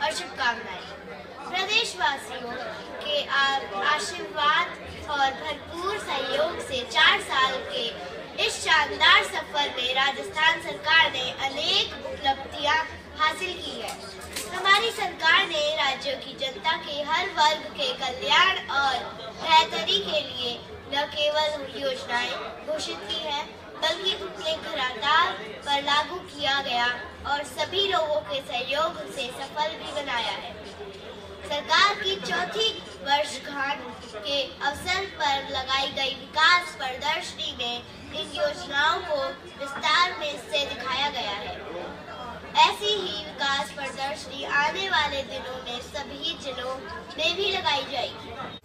और शुभकामनाएं। प्रदेशवासियों के आशीर्वाद और भरपूर सहयोग से 4 साल के इस शानदार सफर में राजस्थान सरकार ने अनेक उपलब्धियां हासिल की है। हमारी सरकार ने राज्य की जनता के हर वर्ग के कल्याण और बेहतरी के लिए न केवल योजनाएं घोषित की है, बल्कि उनके घरादार पर लागू किया गया और सभी लोगों के सहयोग से सफल भी बनाया है। सरकार की चौथी वर्षगांठ के अवसर पर लगाई गई विकास प्रदर्शनी में इन योजनाओं को विस्तार में से दिखाया गया है। ऐसी ही विकास प्रदर्शनी आने वाले दिनों में सभी जिलों में भी लगाई जाएगी।